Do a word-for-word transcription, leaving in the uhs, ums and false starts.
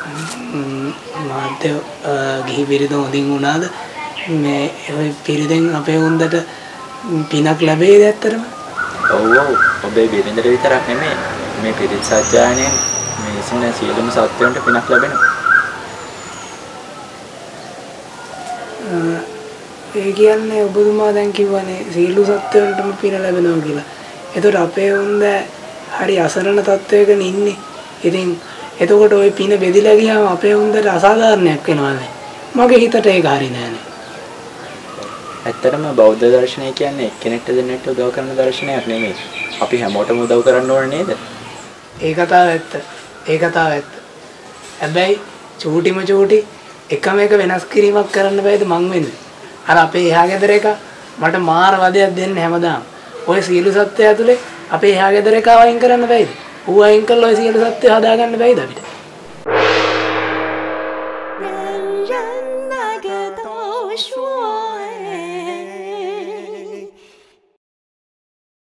මාත්‍ය ගිහි පිරිත හොඳින් වුණාද මේ ඔය පිරිතෙන් අපේ උන්දට පිනක් ලැබෙයිද ඇත්තටම? ඔව් ඔව් ඔබේ බිරිඳට විතරක් නෙමෙයි මේ පිරිත් සත්‍යයන්ෙන් මේ සින සියලුම සත්වයන්ට පිනක් ලැබෙනවා. ඒ කියන්නේ ඔබතුමා දැන් කිව්වනේ සියලු සත්වයන්ටම පින ලැබෙනවා කියලා. එතකොට අපේ උන්ද හරි අසරණ තත්වයක ඉන්නේ. ඉතින් එතකොට ওই පින බෙදිලා ගියාම අපේ උන්දට අසාධාරණයක් වෙනවානේ. මගේ හිතට ඒක හරි නෑනේ. ඇත්තටම බෞද්ධ දර්ශනය කියන්නේ එක්කෙනෙක්ට දෙන්නෙක්ට උදව් කරන දර්ශනයක් නෙමෙයි. අපි හැමෝටම උදව් කරන්න ඕනේ නේද? ඒ කතාව ඇත්ත. ඒ කතාව ඇත්ත. හැබැයි චූටිම චූටි එකම එක වෙනස් කිරීමක් කරන්න බෑද මං වෙන්නේ. අර අපේ එහා ගෙදර එක මට මාර වදයක් දෙන්න හැමදාම. ඔය සියලු සත්ත්වය ඇතුලේ අපේ එහා ගෙදර එක වයින් කරන්න බෑද? ඌ වයින් කළා ඔය සියලු සත්ත්වය හදාගන්න බෑද අපිට?